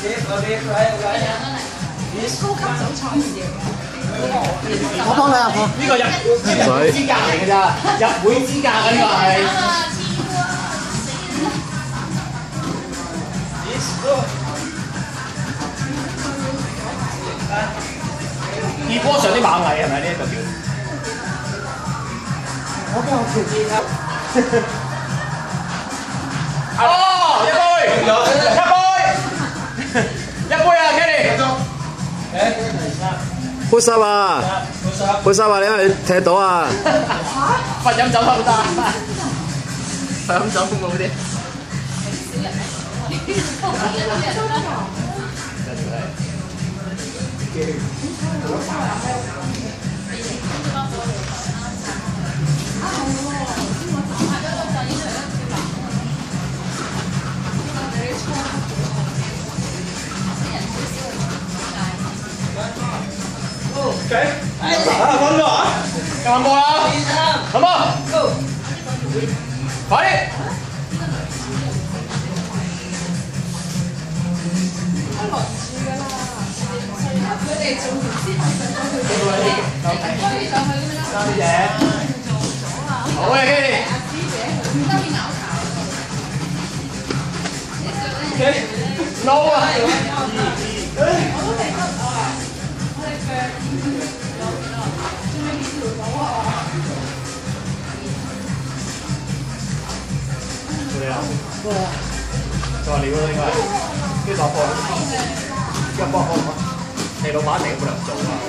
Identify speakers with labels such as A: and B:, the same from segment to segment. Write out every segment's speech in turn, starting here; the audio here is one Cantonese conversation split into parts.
A: 我幫你啊，我
B: 呢個入會資格嚟㗎咋，入會資格啊呢個係。熱波上啲螞蟻係咪呢一個叫？
A: 我都有條件啊！
B: 哦，一杯，一杯啊 ，Kenny。
C: push up 啊，push up 啊，你因為你踢到啊。
B: 罰飲酒得唔得？罰飲酒好唔好啲？Okay. 分咗啊！有冇啊？好冇？快啲！
D: 佢哋做完先
B: 三啲嘢。好嘅 ，Kenny。Okay. No 啊！再料啦應該係，跟住落課，一幫課，你老闆一定冇人做啊！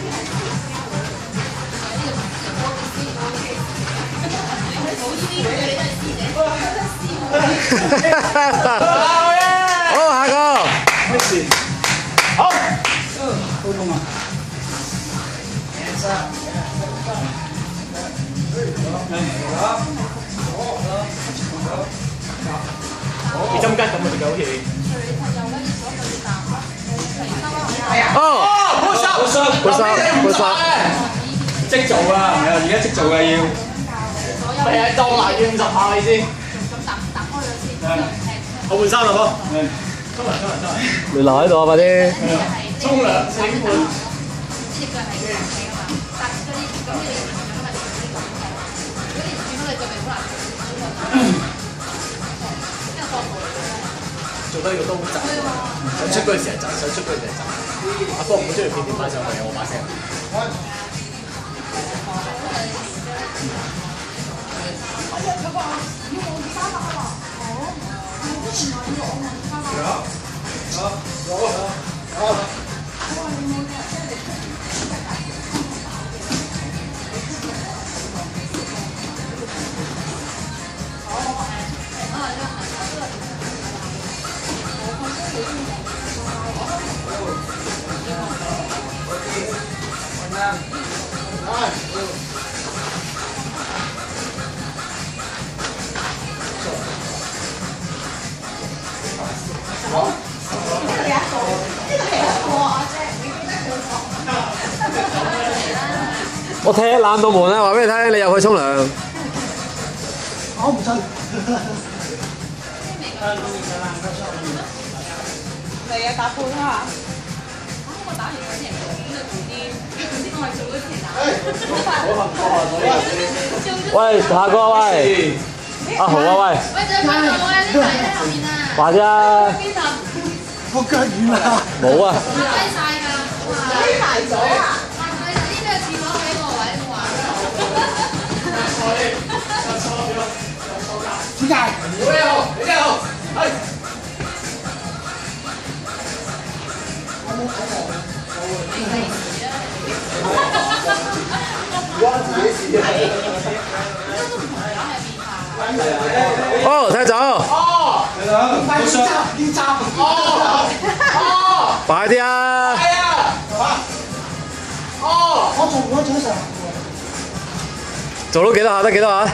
C: 好，下個。
B: 好。
A: 好痛啊！
B: 幾針吉咁啊！隻狗好似。
C: 哦
B: ，push up，push up，即做啊！係啊，而家即做嘅要。係啊，當埋要50下你先。我換衫啦，哥。沖涼。
C: 你留喺度啊，快啲。
B: 沖涼4點半。做得呢個都好窒，想出嗰陣時係窒，想出嗰陣時係窒。阿哥唔好將條片擺上去，我把聲。
C: 我踢爛道門啊！話俾你聽，你入去沖涼。
A: 我唔信。
D: 嚟啊！打半啊！我打完嗰啲人做，咁就做啲我係做嗰啲人
C: 喂，下個喂，阿豪啊喂。
D: 喂，仲有邊個啊？啲仔喺後面啊！
C: 快啲啊！
D: 邊度？
A: 我腳軟啦。
C: 冇啊！
D: 拉晒㗎！拉埋咗啊！呢個廁所俾個位我話。
A: 點解？
B: 你好，係。
C: 哦，踢走。
B: 哦，
A: 快啲執，要執。
B: 哦，
C: 快啲啊！
B: 係啊，哦，
A: 我做成。
C: 做到幾多下得幾多下？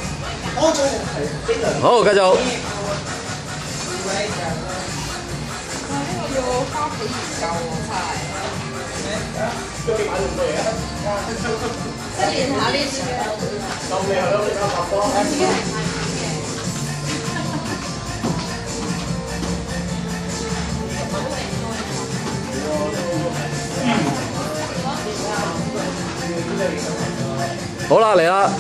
C: 好，繼續。
D: 屋企研究喎，真係。
B: 都幾買用咩啊？
D: 即係練下呢啲嘅。
B: 咁你係咯，你啱拍波。
D: 自己係買嘅。
C: 好啦，嚟啦！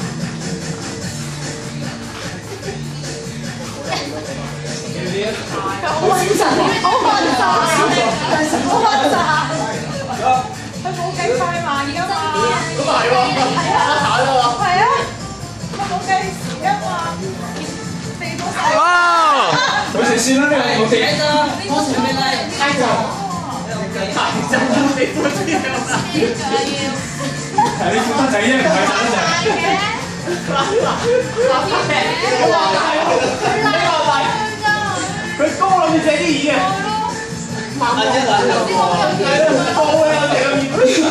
D: 好穩陣，好穩陣，好穩陣。佢冇計快嘛，而家嘛。
B: 咁係喎，係啊，
D: 係啊，佢冇計時啊嘛，地都晒。
C: 哇！
B: 佢哋算啦，呢個冇計啦。
D: 我前面係太就。
B: 太真啦，你都知啊。係你負得仔啫，唔係打得仔。佢高諗住借啲嘢啊！慢啲啦，高啊！借個面。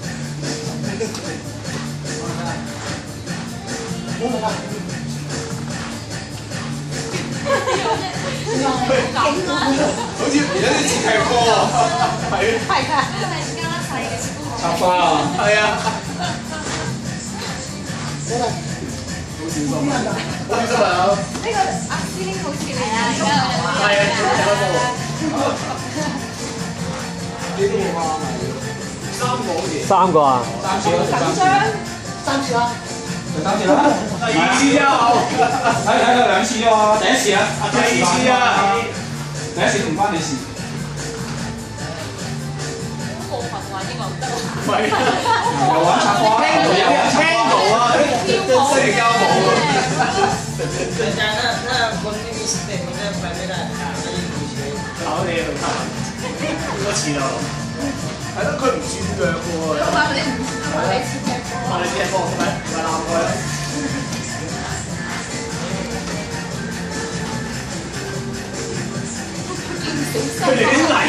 B: 好似而家啲字係歌啊，係。
D: 係啊，因為加細嘅
B: 插花啊，係啊。好小心啊！好小心啊！
D: 呢個阿師兄好似係啊，而家
B: 係啊，有一個。呢個啊，3個好似。
C: 3個啊
B: ？3次咯，
D: 緊張。
A: 3次啦。
B: 第3次啦。第2次啊！睇到2次啫喎，第1次啊，第2次啊，第1次唔關你事。
D: 好過分話呢個唔得喎。
B: 唔係，又玩插花，又玩插花啊！社交舞啊！考你去睇，應該似咯。係咯，佢唔轉腳嘅喎。
D: 我話你唔係你似踢波。
B: 話你踢波係咪？唔係攬佢。佢哋啲泥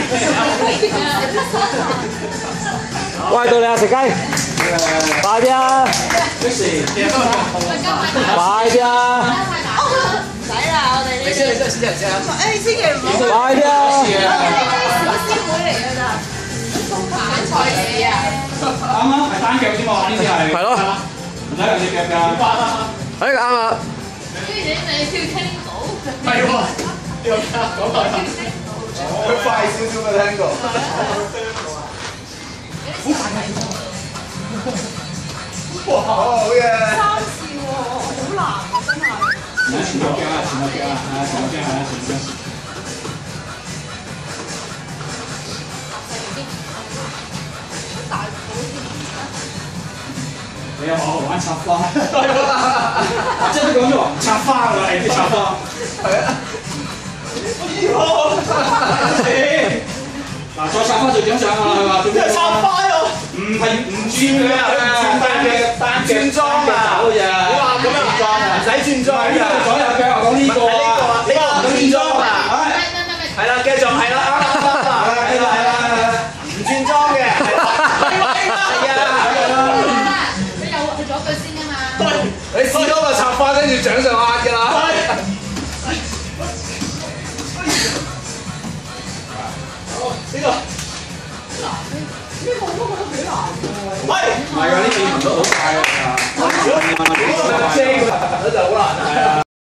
C: 喂，到你啊，食雞！快啲啊！
B: 幾時？
C: 快啲啊！
D: 唔使啦，我哋呢啲。
B: 你先。
D: 誒，千祈唔好。
C: 快啲啊！
D: 小師妹嚟㗎咋，玩賽事啊！
B: 啱啱係單腳啫嘛，呢啲係。係咯。唔使兩隻腳㗎。
C: 哎，啱啦！
D: 跟住你跳聽到。
B: 係喎，呢個講埋。佢快少少嘅聽過。哇！好嘢。
D: 3次喎，好難啊，真係。
B: 前腳啊，前腳啊，係啊，前腳係啊，前腳。你有學玩插花？即係都講咗話唔插花㗎啦，係啲插花。係啊。嗱，再插花做獎賞啊，係嘛？做咩插花喎？唔係唔轉嘅啊，單腳轉裝啊！